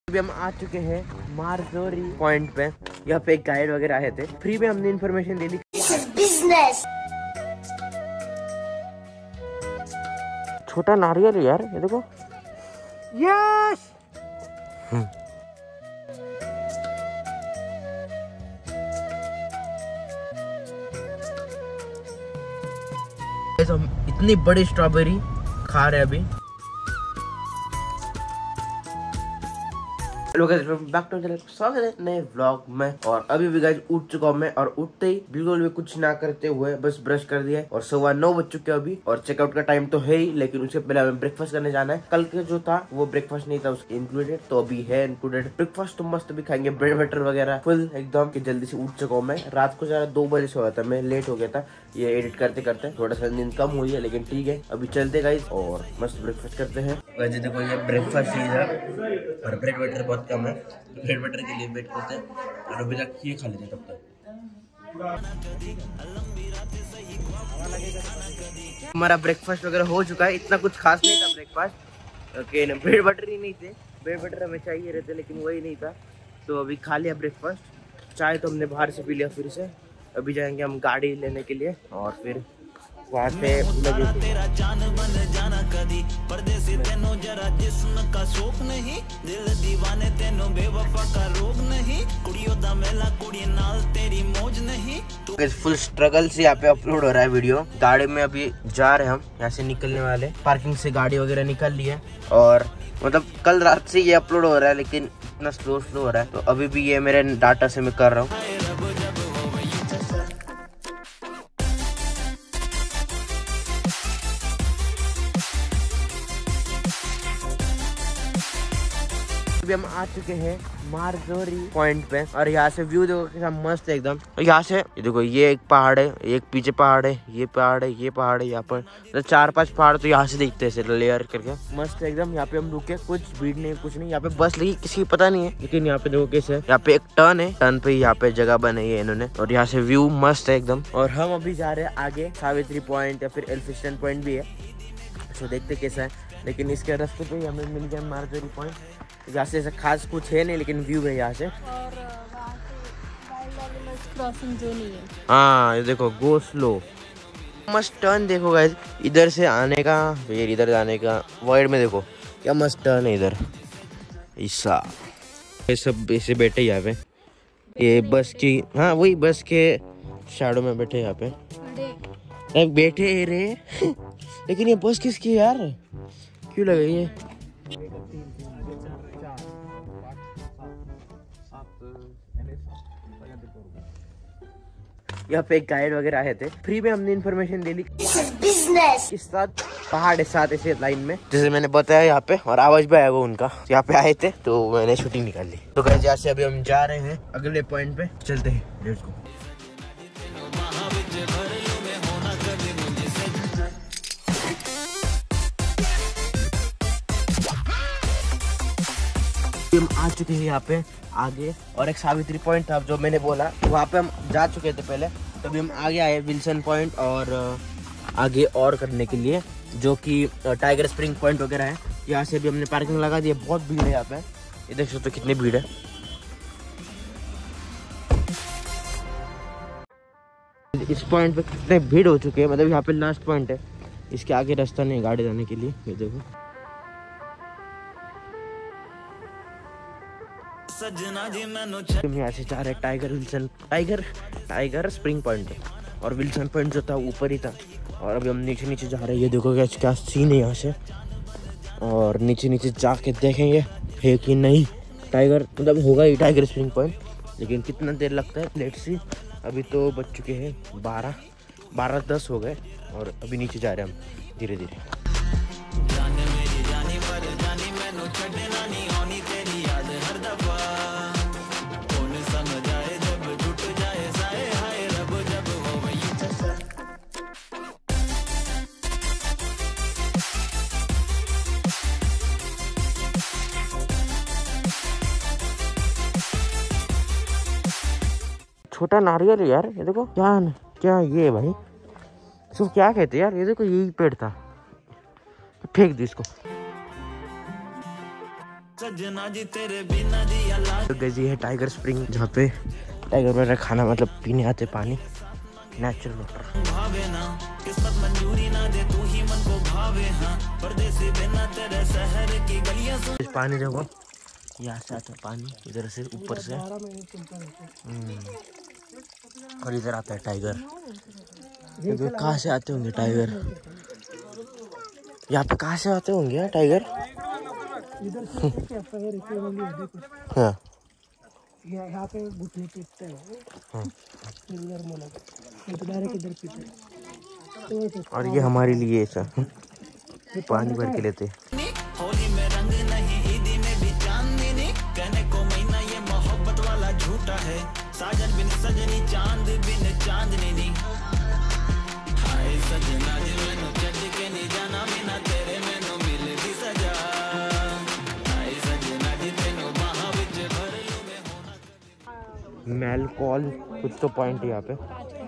अभी हम आ चुके हैं मारजोरी पॉइंट पे। यहाँ पे एक गाइड वगैरह आए थे, फ्री में हमने इन्फॉर्मेशन दे दी। बिजनेस छोटा नारियल यार, ये देखो। यस हम इतनी बड़ी स्ट्रॉबेरी खा रहे हैं अभी। Hello guys, back to channel, स्वागत है नए व्लॉग में। और अभी भी गाइस उठ चुका हूँ मैं, और उठते ही बिल्कुल भी कुछ ना करते हुए बस ब्रश कर दिया और 9:15 बज चुके हैं अभी। और चेकआउट का टाइम तो है ही, लेकिन उससे पहले हमें ब्रेकफास्ट करने जाना है। कल के जो था वो ब्रेकफास्ट नहीं था उसके इंक्लूडेड, तो अभी है इंक्लूडेड ब्रेकफास्ट। तो मस्त भी खाएंगे, ब्रेड बटर वगैरह फुल एकदम। कि जल्दी से उठ चुका हूँ मैं। रात को जरा 2 बजे सोया था मैं, लेट हो गया था ये एडिट करते करते। थोड़ा सा नींद कम हुई है, लेकिन ठीक है। अभी चलते गाइस और मस्त ब्रेकफास्ट करते हैं। वैसे देखो ये ब्रेकफास्ट ही था, और ब्रेड बटर बहुत कम है, ब्रेड बटर के लिए वेट करते हैं। और अभी तक ये खा लेते हैं तब तक। हमारा ब्रेकफास्ट वगैरह हो चुका है, इतना कुछ खास नहीं था ब्रेकफास्ट। ओके, ब्रेड बटर ही नहीं थे, ब्रेड बटर हमें चाहिए रहते लेकिन वही नहीं था, तो अभी खा लिया ब्रेकफास्ट। चाय तो हमने बाहर से पी लिया फिर से। अभी जाएंगे हम गाड़ी लेने के लिए, और फिर वहाँ पे तेरा जान बन जाना कदी परदेसी तेनो जरा जिस्म का शौक नहीं, दिल दीवाने तेनो बेवफा का रोग नहीं, कुड़ियों दा मेला कुड़ी नाल तेरी मौज नहीं। फुल स्ट्रगल से यहाँ पे अपलोड हो रहा है वीडियो। गाड़ी में अभी जा रहे हैं हम, यहाँ से निकलने वाले। पार्किंग से गाड़ी वगैरह निकल ली है, और मतलब कल रात से ये अपलोड हो रहा है, लेकिन इतना स्लो हो रहा है। तो अभी भी ये मेरे डाटा से मैं कर रहा हूँ। अभी हम आ चुके हैं मारजोरी पॉइंट पे, और यहाँ से व्यू देखो कितना मस्त है एकदम। यहाँ से ये देखो, ये एक पहाड़ है, एक पीछे पहाड़ है, ये पहाड़ है, ये पहाड़ है। यहाँ पर तो 4-5 पहाड़ तो यहाँ से दिखते हैं लेयर करके, मस्त है एकदम। यहाँ पे हम रुके, कुछ भीड़ नहीं, कुछ नहीं। यहाँ पे बस लगी, किसी को पता नहीं है, लेकिन यहाँ पे देखो कैसे है। यहाँ पे एक टर्न है, टर्न पे यहाँ पे जगह बनाई है इन्होंने, और यहाँ से व्यू मस्त है एकदम। और हम अभी जा रहे हैं आगे, सावित्री पॉइंट या फिर एल्फिस्टन पॉइंट भी है, तो देखते कैसा है। लेकिन इसके रास्ते पे ही हमें मिल गया मारजोरी पॉइंट। यहाँ से ऐसा खास कुछ है नहीं, लेकिन व्यू है यहाँ से। और क्रॉसिंग जोन ही है। हाँ, ये देखो गो स्लो, मस्त टर्न देखो गाइस। इधर से आने का, फिर इधर जाने का। वाइड में देखो क्या मस्त टर्न है इधर। ऐसा ये सब ऐसे बैठे यहाँ पे, ये बस की, हाँ वही बस के शैडो में बैठे यहाँ पे बैठे रे। लेकिन ये बस किसकी है यार, क्यों लगा ये? यहाँ पे एक गाइड वगैरह आए थे, फ्री में हमने इन्फॉर्मेशन दे दी। बिजनेस के साथ पहाड़ है साथ ऐसे लाइन में, जैसे मैंने बताया यहाँ पे, और आवाज भी आया वो उनका। यहाँ पे आए थे तो मैंने शूटिंग निकाल ली। तो गाइस यहाँ से अभी हम जा रहे हैं अगले पॉइंट पे, चलते हैं, लेट्स गो। हम आ चुके हैं यहाँ पे आगे, और एक सावित्री पॉइंट था जो मैंने बोला, वहाँ पे हम जा चुके थे पहले। तभी हम आगे आए विल्सन पॉइंट, और आगे और करने के लिए, जो कि टाइगर स्प्रिंग पॉइंट वगैरह है। यहाँ से भी हमने पार्किंग लगा दी है, बहुत भीड़ है यहाँ पे, ये देख सकते हो कितनी भीड़ है। इस पॉइंट पे कितने भीड़ हो चुके हैं, मतलब यहाँ पे लास्ट पॉइंट है, इसके आगे रास्ता नहीं गाड़ी जाने के लिए। ये देखो हम यहाँ से जा रहे हैं Tiger Wilson, Tiger Spring Point, और विल्सन पॉइंट जो था ऊपर ही था। और अभी हम नीचे नीचे जा रहे हैं, ये देखो क्या सीन है यहाँ से। और नीचे नीचे जाके देखेंगे है कि नहीं टाइगर, मतलब होगा ही टाइगर स्प्रिंग पॉइंट, लेकिन कितना देर लगता है लेट्स सी। अभी तो बज चुके हैं 12:10 हो गए, और अभी नीचे जा रहे हैं हम धीरे धीरे। छोटा नारियल है यार, ये देखो क्या ये भाई, इसको क्या कहते हैं यार? ये देखो यही पेड़ था, फेंक दो इसको। तो गजी है टाइगर स्प्रिंग, जहाँ पे टाइगर वगैरह खाना मतलब पीने आते पानी, नेचुरल वाटर। इस पानी देखो, यहाँ से आता है पानी इधर से ऊपर से, और इधर आता है टाइगर। कहाँ से आते होंगे टाइगर? यहाँ पे कहाँ से आते होंगे टाइगर? हाँ, यहाँ पे घुटने पीटते हैं, और ये हमारे लिए ऐसा पानी भर के लेते। होली में रंग नहीं, ईदी में भी चांदनी नहीं, कहने को महीना ये मोहब्बत वाला झूठा है, साजन बिन सजनी चांद बिन चांदनी नहीं, हाय सजना जी मैनू छड्ड के नहीं जाना, बिना तेरे मैनू मिल दी सजा, हाय सजना जी तेनू बाहां विच भर लूं मैं होना। मेलकॉल कुछ तो पॉइंट है यहाँ पे,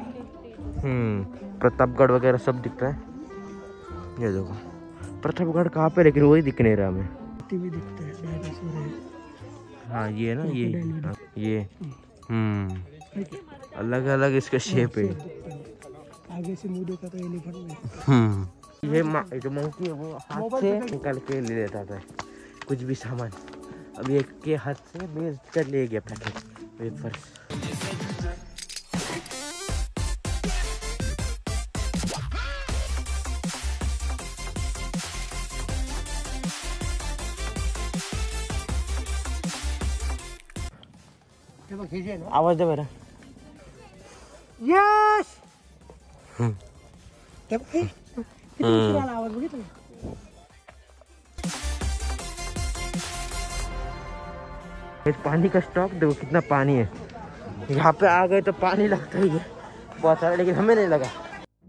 प्रतापगढ़ वगैरह सब दिखता है। ये देखो प्रतापगढ़ कहाँ पे, लेकिन वही दिख नहीं रहा हमें। भी दिखता है, डायनासोर है। हाँ ये ना, ये अलग अलग इसका शेप है। आगे से मुंह देखा तो एलिफेंट में। ये जो मंकी है वो हाथ से निकाल के ले लेता था कुछ भी सामान, अब ये के हाथ से बेच कर ले गया पैकेट वेफर्स। आवाज दे मेरा। यस। पानी का स्टॉक देखो कितना पानी है, यहाँ पे आ गए तो पानी लगता ही है बहुत सारा, लेकिन हमें नहीं लगा।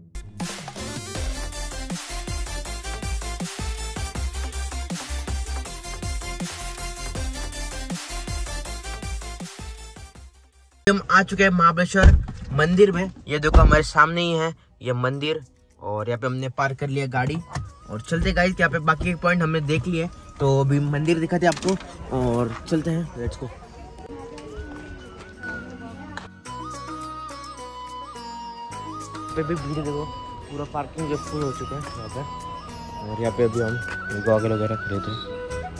हम आ चुके हैं महाबलेश्वर मंदिर में। ये देखो हमारे सामने ही है ये मंदिर, और यहाँ पे हमने पार्क कर लिया गाड़ी और चलते गाइस। यहाँ पे बाकी एक पॉइंट हमने देख लिए, तो अभी मंदिर दिखाते आपको और चलते हैं, लेट्स गो। पे भी भीड़ देखो, पूरा पार्किंग जो फुल हो चुका है यहाँ पे, और यहाँ पे अभी हम गॉगल वगैरह खरीदे थे।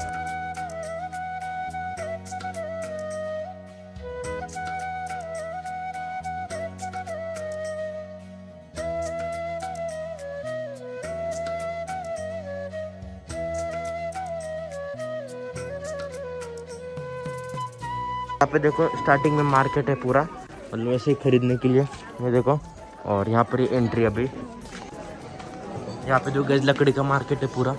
यहाँ पे देखो स्टार्टिंग में मार्केट है पूरा, मतलब वैसे ही खरीदने के लिए, ये देखो। और यहाँ पर एंट्री अभी, यहाँ पे जो गज लकड़ी का मार्केट है पूरा।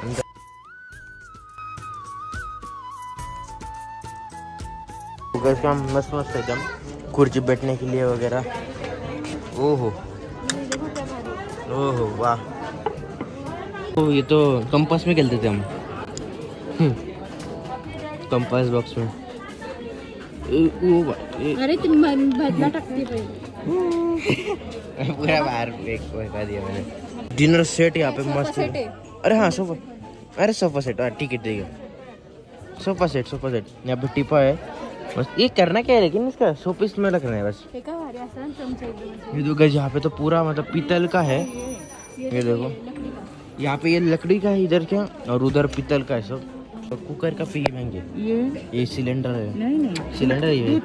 गज का मस्त मस्त एकदम, कुर्सी बैठने के लिए वगैरह। ओहो ओहो वाह, तो ये तो कंपास में खेलते थे हम, कंपास बॉक्स में। अरे तुम बदला टकती पूरा बाहर फेंक दिया मैंने। डिनर सेट यहाँ पे मस्त है। अरे हाँ सोफा, अरे सोफा सेट, ठीक है ठीक है, सोफा सेट यहाँ पे टिपा है बस। ये करना क्या है लेकिन इसका शोपीस में रखना है बस। ये देखो यहाँ पे तो पूरा मतलब पीतल का है, ये देखो यहाँ पे ये लकड़ी का है इधर क्या, और उधर पीतल का है सब। कुकर का पी महंगे, ये सिलेंडर है, नहीं सिलेंडर ये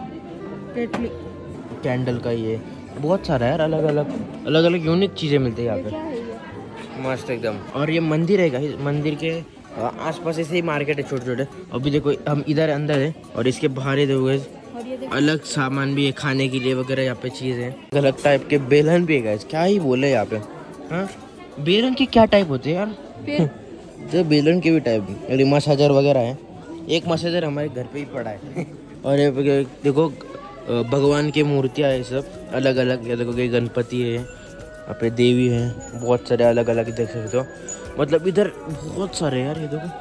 कैंडल का, ये बहुत सारा है, अलग अलग यूनिक चीजें मिलती है यहाँ पे मस्त एकदम। और ये मंदिर है गाइस, मंदिर के आसपास ऐसे ही मार्केट है छोटे छोटे। अभी देखो हम इधर अंदर है, और इसके बाहर ही देखो अलग सामान भी है खाने के लिए वगैरह, यहाँ पे चीज है अलग टाइप के। बेलन भी है गाइस, क्या ही बोले यहाँ पे। हाँ बेलन की क्या टाइप होते हैं यार? तो बेलन के भी टाइप, मसाजर वगैरह है। एक मसाजर हमारे घर पे ही पड़ा है। और ये देखो भगवान की मूर्तियाँ है सब अलग अलग। ये देखो कि गणपति है, यहाँ पे देवी है, बहुत सारे अलग अलग देख सकते हो। मतलब इधर बहुत सारे यार, ये देखो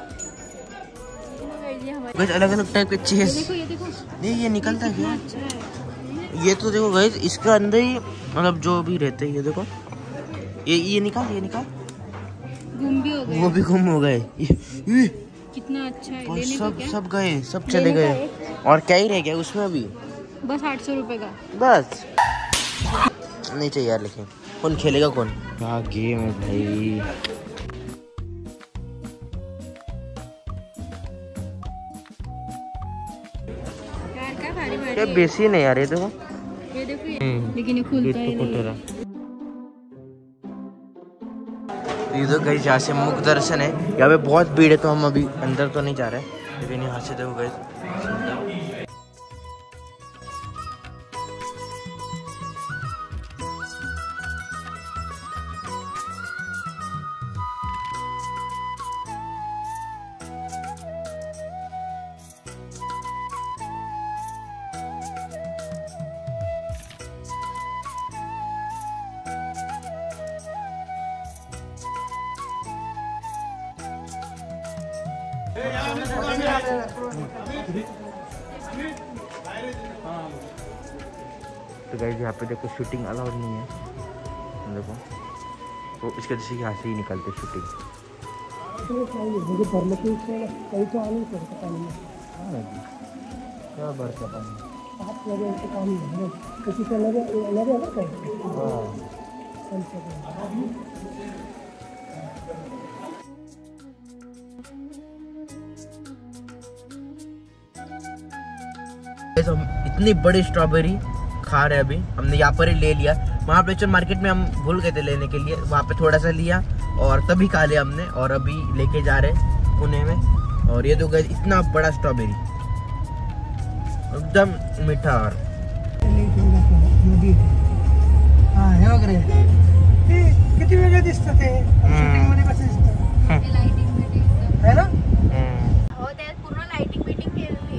अलग अलग टाइप के चीज। नहीं ये निकलता है क्या? ये तो देखो गाइस इसके अंदर ही मतलब जो भी रहते हैं, ये देखो ये निकाल गुम भी हो गए। वो भी गुम हो गए। कितना अच्छा है। और लेने का सब क्या? सब गए, सब चले लेने का गए। और क्या ही रह गया उसमें अभी? बस 800 रुपए का। बस नहीं चाहिए यार, लेकिन कौन खेलेगा कौन? क्या गेम है भाई। यार क्या भारी भारी क्या है। बेसिन है यार ये, देखो। ये देखो ये। लेकिन ये खुलता ही नहीं है। ये तो गाइस यहाँ से मुख दर्शन है, यहाँ पे बहुत भीड़ है तो हम अभी अंदर तो नहीं जा रहे, लेकिन यहाँ से देखो गाइस। तो गाइस यहाँ पे देखो शूटिंग अलाउड नहीं है, देखो तो इसके वजह से यहाँ से ही निकलते शूटिंग। क्या बरसा हम इतनी बड़ी स्ट्रॉबेरी खा रहे हैं अभी, हमने यहाँ पर ही ले लिया। वहाँ पे चल मार्केट में हम भूल गए थे लेने के लिए, वहाँ पे थोड़ा सा लिया और तभी खा लिया हमने, और अभी लेके जा रहे पुणे में। और ये तो गए इतना बड़ा स्ट्रॉबेरी, एकदम मीठा। और किती वेगळे दिसतात ते शूटिंग मध्ये कसं दिसतं है ना? हो त्यात पूर्ण लाइटिंग मीटिंग केलेली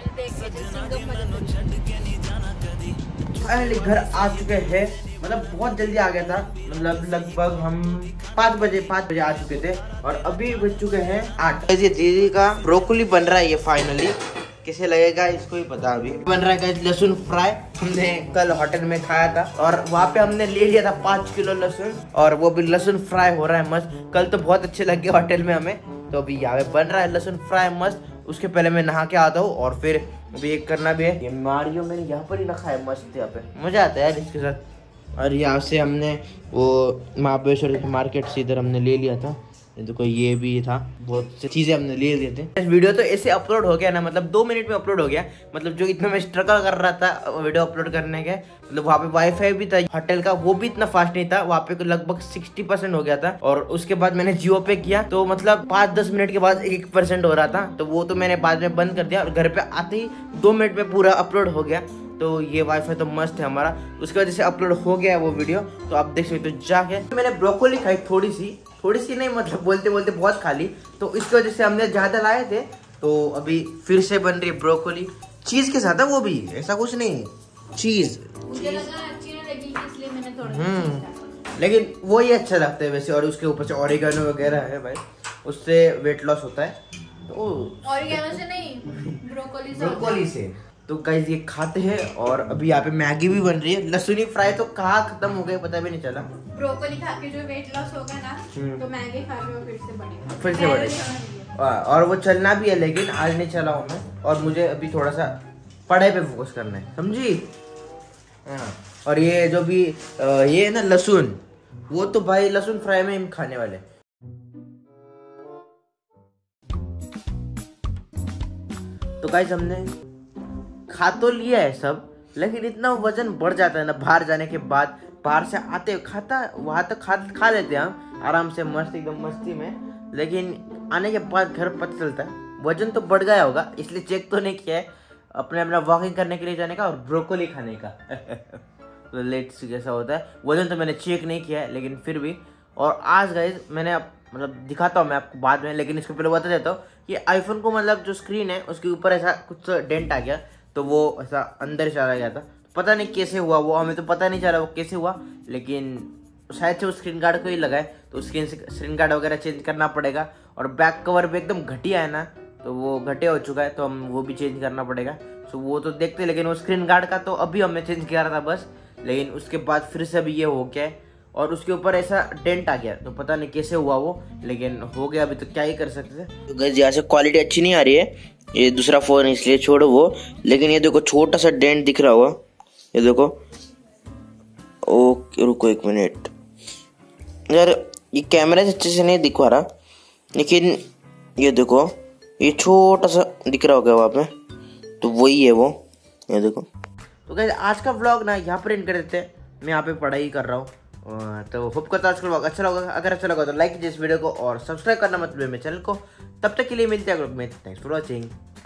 फाइनली घर आ चुके हैं, मतलब बहुत जल्दी आ गया था, मतलब लगभग हम 5 बजे आ चुके थे और अभी बज चुके हैं 8। दीदी का ब्रोकोली बन रहा है ये फाइनली, कैसे लगेगा इसको ही पता। अभी बन रहा है लहसुन फ्राई, हमने कल होटल में खाया था और वहाँ पे हमने ले लिया था 5 किलो लहसुन, और वो भी लहसुन फ्राई हो रहा है मस्त। कल तो बहुत अच्छे लगे होटल में हमें, तो अभी यहाँ पे बन रहा है लहसुन फ्राई मस्त। उसके पहले मैं नहा के आता हूँ और फिर अभी एक करना भी है। ये मारियो मैंने यहाँ पर ही रखा है मस्त, यहाँ पे मजा आता है यार इसके साथ। और यहाँ से हमने वो महाबलेश्वर मार्केट से इधर हमने ले लिया था, देखो ये भी था, बहुत सी चीजें हमने ले लिए थे। वीडियो तो ऐसे अपलोड हो गया ना, मतलब 2 मिनट में अपलोड हो गया। मतलब जो इतना मैं स्ट्रगल कर रहा था वीडियो अपलोड करने के, मतलब वहाँ पे वाईफाई भी था होटल का, वो भी इतना फास्ट नहीं था, वहाँ पे लगभग 60% हो गया था। और उसके बाद मैंने जियो पे किया तो मतलब 5-10 मिनट के बाद 1% हो रहा था, तो वो तो मैंने बाद में बंद कर दिया और घर पे आते ही 2 मिनट में पूरा अपलोड हो गया। तो ये वाईफाई तो मस्त है हमारा, उसकी वजह से अपलोड हो गया है वो वीडियो, तो आप देख सकते हो जाके। मैंने ब्रोकोली खाई थोड़ी सी नहीं, मतलब बोलते बोलते बहुत खा ली, तो इसकी वजह से हमने ज्यादा लाए थे। तो अभी फिर से बन रही है ब्रोकोली, चीज के साथ है वो भी, ऐसा कुछ नहीं, चीज। मुझे लगा अच्छी नहीं लगी इसलिए मैंने थोड़ा लेकिन वो ही अच्छा लगता है वैसे, और उसके ऊपर से ऑरिगेनो वगैरह है भाई, उससे वेट लॉस होता है। तो ऑरिगेनो से नहीं, ब्रोकोली से। तो गाइस ये खाते हैं। और अभी यहाँ पे मैगी भी बन रही है, लहसुनी फ्राई तो कहाँ खत्म हो गए पता भी नहीं चला। ब्रोकोली खा के जो वेट लॉस होगा ना, तो मैगी खा के वो फिर से बढ़ेगा। और वो चलना भी है, लेकिन आज नहीं चला हूँ मैं, और मुझे अभी थोड़ा सा पढ़ाई पे फोकस करना है, समझी? हाँ। और ये जो भी ये है ना लहसुन, वो तो भाई लहसुन फ्राई में हम खाने वाले। तो गाइस हमने खा तो लिया है सब, लेकिन इतना वजन बढ़ जाता है ना बाहर जाने के बाद। बाहर से आते वहाँ तक खा लेते हैं हम आराम से मस्त, एकदम मस्ती में, लेकिन आने के बाद घर पता चलता है वजन तो बढ़ गया होगा, इसलिए चेक तो नहीं किया है अपना वॉकिंग करने के लिए जाने का और ब्रोकोली खाने का। तो लेट से कैसा होता है, वजन तो मैंने चेक नहीं किया है, लेकिन फिर भी। और आज गाइस मैंने मतलब दिखाता हूँ मैं आपको बाद में, लेकिन इसके पहले बता देता हूँ कि आईफोन को मतलब जो स्क्रीन है उसके ऊपर ऐसा कुछ डेंट आ गया, तो वो ऐसा अंदर चला गया था, पता नहीं कैसे हुआ वो, हमें तो पता नहीं चला वो कैसे हुआ, लेकिन शायद से वो स्क्रीन गार्ड को ही लगा है, तो स्क्रीन गार्ड वगैरह चेंज करना पड़ेगा। और बैक कवर भी एकदम घटिया है ना, तो वो घटिया हो चुका है, तो हम वो भी चेंज करना पड़ेगा। सो वो तो देखते, लेकिन वो स्क्रीन गार्ड का तो अभी हमने चेंज किया था बस, लेकिन उसके बाद फिर से अभी ये हो गया है। और उसके ऊपर ऐसा डेंट आ गया, तो पता नहीं कैसे हुआ वो, लेकिन हो गया। अभी तो क्या ही कर सकते थे। तो गाइस यहाँ से क्वालिटी अच्छी नहीं आ रही है, ये दूसरा फ़ोन है इसलिए छोड़ो वो। लेकिन ये देखो छोटा सा डेंट दिख रहा होगा, ये देखो। ओके रुको 1 मिनट यार, ये कैमरे से अच्छे से नहीं दिखवा रहा, लेकिन ये देखो ये छोटा सा दिख रहा होगा वहाँ पे, तो वही है वो, ये देखो। तो गाइस आज का व्लॉग ना यहाँ पर एंड कर देते हैं, मैं यहाँ पे पढ़ाई कर रहा हूँ। तो होप करता हूँ आज का व्लॉग अच्छा लगा। अगर अच्छा लगा तो लाइक कीजिए इस वीडियो को और सब्सक्राइब करना मत भूलिए मेरे चैनल को। तब तक के लिए मिलते हैं में। Thanks for watching.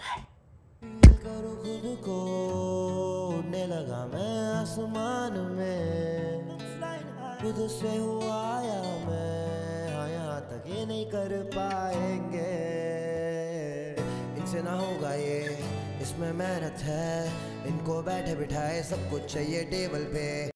उड़ने लगा मैं आसमान में, खुद से हुआ आया मैं, हाँ यहाँ तक ये नहीं कर पाएंगे, इनसे ना होगा ये, इसमें मेहनत है, इनको बैठे बिठाए सब कुछ चाहिए टेबल पे।